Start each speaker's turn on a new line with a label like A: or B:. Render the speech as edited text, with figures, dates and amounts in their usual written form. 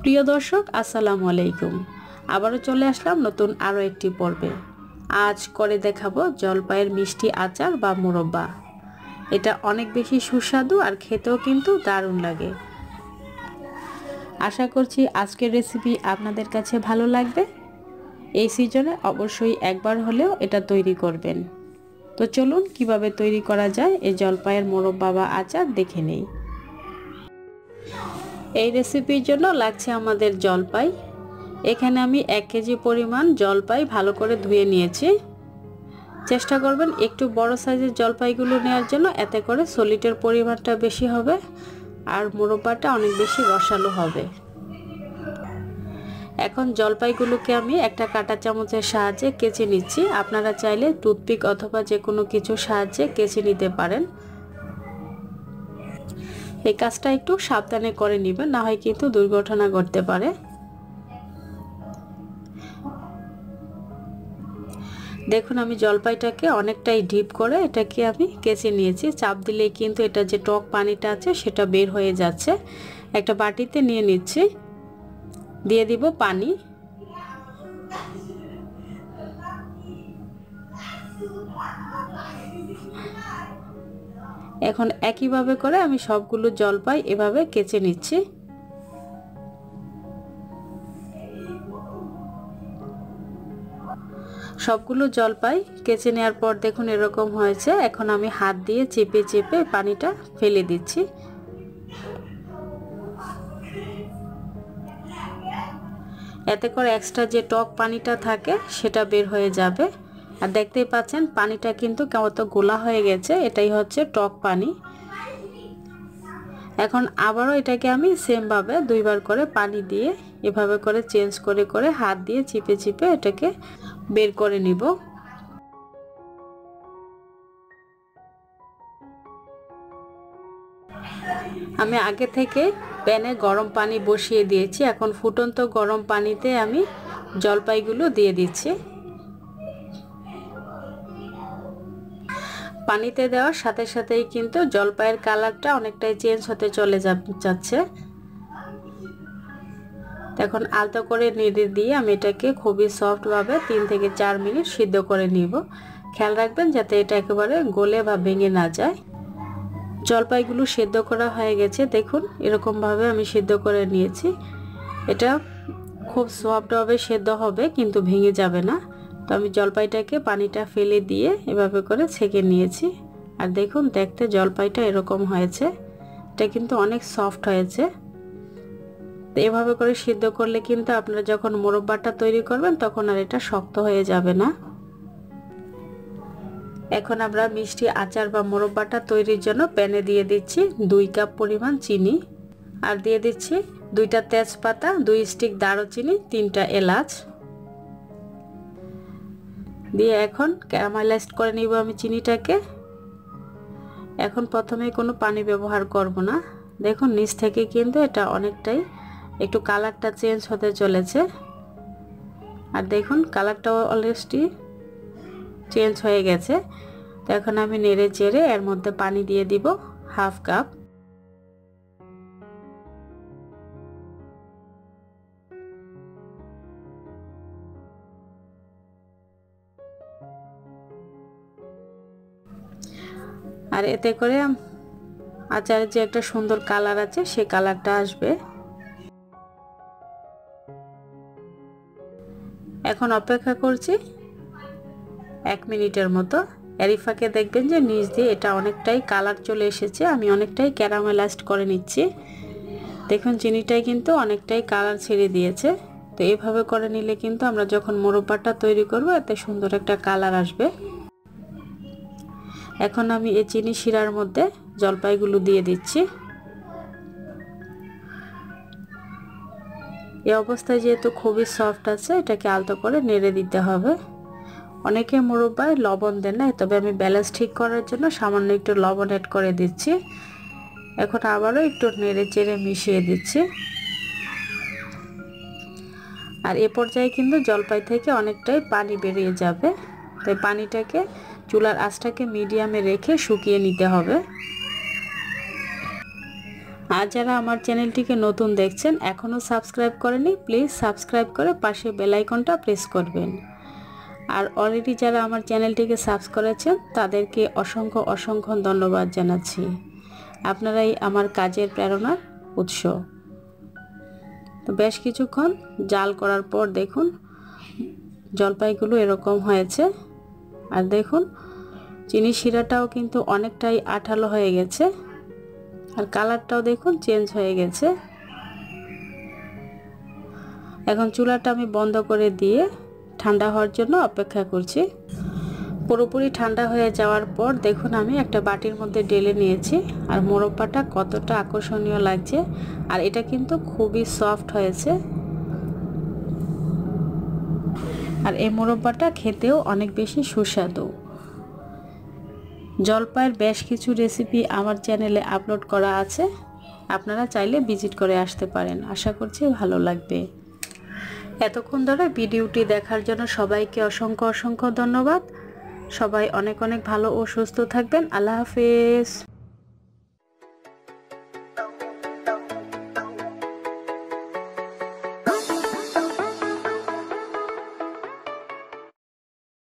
A: প্রিয় দর্শক আসসালামু আলাইকুম। আবারও চলে আসলাম নতুন আরও একটি পর্বে। আজ করে দেখাবো জলপাইয়ের মিষ্টি আচার বা মুরব্বা। এটা অনেক বেশি সুস্বাদু আর খেতেও কিন্তু দারুণ লাগে। আশা করছি আজকের রেসিপি আপনাদের কাছে ভালো লাগবে। এই সিজনে অবশ্যই একবার হলেও এটা তৈরি করবেন। তো চলুন কিভাবে তৈরি করা যায় এই জলপাইয়ের মুরব্বা বা আচার দেখে নেই। এই রেসিপির জন্য লাগছে আমাদের জলপাই। এখানে আমি 1 কেজি পরিমাণ জলপাই ভালো করে ধুয়ে নিয়েছি। চেষ্টা করবেন একটু বড় সাইজের জলপাইগুলো নেওয়ার জন্য, এতে করে সলিডের পরিমাণটা বেশি হবে আর মুরব্বাটা অনেক বেশি রসালো হবে। এখন জলপাইগুলোকে আমি একটা কাঁটা চামচের সাহায্যে কেচে নিচ্ছি। আপনারা চাইলে টুথপিক অথবা যে কোনো কিছুর সাহায্যে কেচে নিতে পারেন। এই কাজটা একটু সাবধানে করে নেবেন, না হয় কিন্তু দুর্ঘটনা ঘটতে পারে। দেখুন আমি জলপাইটাকে অনেকটাই ডিপ করে এটাকে আমি কেচে নিয়েছি। চাপ দিলেই কিন্তু এটা যে টক পানিটা আছে সেটা বের হয়ে যাচ্ছে। একটা বাটিতে নিয়ে নিচ্ছি, দিয়ে দিব পানি। এখন একইভাবে করে আমি সবগুলো জলপাই এভাবে কেচে নিচ্ছি। সবগুলো জলপাই কেচে নেওয়ার পর দেখুন এরকম হয়েছে। এখন আমি হাত দিয়ে চেপে চেপে পানিটা ফেলে দিচ্ছি। এতে করে এক্সট্রা যে টক পানিটা থাকে সেটা বের হয়ে যাবে। আর দেখতেই পাচ্ছেন পানিটা কিন্তু কেমন গোলা হয়ে গেছে, এটাই হচ্ছে টক পানি। এখন আবারও এটাকে আমি সেমভাবে দুইবার করে পানি দিয়ে এভাবে করে চেঞ্জ করে করে হাত দিয়ে চিপে চিপে এটাকে বের করে নিব। আমি আগে থেকে প্যানে গরম পানি বসিয়ে দিয়েছি। এখন ফুটন্ত গরম পানিতে আমি জলপাইগুলো দিয়ে দিচ্ছি। পানিতে দেওয়ার সাথে সাথেই কিন্তু জলপাইয়ের কালারটা অনেকটাই চেঞ্জ হতে চলে যাচ্ছে। এখন আলতো করে নেড়ে দিয়ে আমি এটাকে খুবই সফটভাবে 3 থেকে 4 মিনিট সিদ্ধ করে নিব। খেয়াল রাখবেন যাতে এটা একেবারে গলে বা ভেঙে না যায়। জলপাইগুলো সিদ্ধ করা হয়ে গেছে, দেখুন এরকমভাবে আমি সিদ্ধ করে নিয়েছি। এটা খুব সফটভাবে সিদ্ধ হবে কিন্তু ভেঙে যাবে না। তো আমি জলপাইটাকে পানিটা ফেলে দিয়ে এভাবে করে ছেঁকে নিয়েছি। আর দেখুন দেখতে জলপাইটা এরকম হয়েছে। এটা কিন্তু অনেক সফট হয়েছে। তো এভাবে করে সিদ্ধ করলে কিন্তু আপনারা যখন মুরব্বাটা তৈরি করবেন তখন আর এটা শক্ত হয়ে যাবে না। এখন আমরা মিষ্টি আচার বা মুরব্বাটা তৈরির জন্য প্যানে দিয়ে দিচ্ছি 2 কাপ পরিমাণ চিনি, আর দিয়ে দিচ্ছি 2টা তেজপাতা, 2 স্টিক দারুচিনি, 3টা এলাচ দিয়ে এখন ক্যারামেলাইজড করে নিব আমি চিনিটাকে। এখন প্রথমে কোনো পানি ব্যবহার করব না। দেখুন নিচ থেকে কিন্তু এটা অনেকটাই একটু কালারটা চেঞ্জ হতে চলেছে। আর দেখুন কালারটাও অলরেডি চেঞ্জ হয়ে গেছে। তো এখন আমি নেড়ে চেড়ে এর মধ্যে পানি দিয়ে দিব 1/2 কাপ। আর এতে করে আচারের যে একটা সুন্দর কালার আছে সেই কালারটা আসবে। এখন অপেক্ষা করছি 1 মিনিটের মতো। এরই ফাঁকে দেখবেন যে নিচ দিয়ে এটা অনেকটাই কালার চলে এসেছে। আমি অনেকটাই ক্যারামেলাইজড করে নিচ্ছি। দেখুন চিনিটাই কিন্তু অনেকটাই কালার ছেড়ে দিয়েছে। তো এইভাবে করে নিলে কিন্তু আমরা যখন মুরব্বাটা তৈরি করব এতে সুন্দর একটা কালার আসবে। এখন আমি এই চিনি শিরার মধ্যে জলপাইগুলো দিয়ে দিচ্ছি। এই অবস্থায় যেহেতু খুবই সফট আছে এটাকে আলতো করে নেড়ে দিতে হবে। অনেকে মুরব্বায় লবণ দেন না, তবে আমি ব্যালেন্স ঠিক করার জন্য সামান্য একটু লবণ অ্যাড করে দিচ্ছি। এখন আবারও একটু নেড়ে চেড়ে মিশিয়ে দিচ্ছি। আর এ পর্যায়ে কিন্তু জলপাই থেকে অনেকটাই পানি বেরিয়ে যাবে। তাই পানিটাকে চুলার আঁচটাকে মিডিয়ামে রেখে শুকিয়ে নিতে হবে। আর যারা আমার চ্যানেলটিকে নতুন দেখছেন, এখনও সাবস্ক্রাইব করেনি, প্লিজ সাবস্ক্রাইব করে পাশে বেল আইকনটা প্রেস করবেন। আর অলরেডি যারা আমার চ্যানেলটিকে সাবস্ক্রাইব করেছেন তাদেরকে অসংখ্য অসংখ্য ধন্যবাদ জানাচ্ছি। আপনারাই আমার কাজের প্রেরণার উৎস। তো বেশ কিছুক্ষণ জাল করার পর দেখুন জলপাইগুলো এরকম হয়েছে। আর দেখুন চিনি শিরাটাও কিন্তু অনেকটাই আঠালো হয়ে গেছে, আর কালারটাও দেখুন চেঞ্জ হয়ে গেছে। এখন চুলাটা আমি বন্ধ করে দিয়ে ঠান্ডা হওয়ার জন্য অপেক্ষা করছি। পুরোপুরি ঠান্ডা হয়ে যাওয়ার পর দেখুন আমি একটা বাটির মধ্যে ঢেলে নিয়েছি। আর মোরব্বাটা কতটা আকর্ষণীয় লাগছে, আর এটা কিন্তু খুবই সফট হয়েছে। আর এই মোরব্বাটা খেতেও অনেক বেশি সুস্বাদু। জলপাইয়ের বেশ কিছু রেসিপি আমার চ্যানেলে আপলোড করা আছে, আপনারা চাইলে ভিজিট করে আসতে পারেন। আশা করছি ভালো লাগবে। এতক্ষণ ধরে ভিডিওটি দেখার জন্য সবাইকে অসংখ্য অসংখ্য ধন্যবাদ। সবাই অনেক অনেক ভালো ও সুস্থ থাকবেন। আল্লাহ হাফেজ।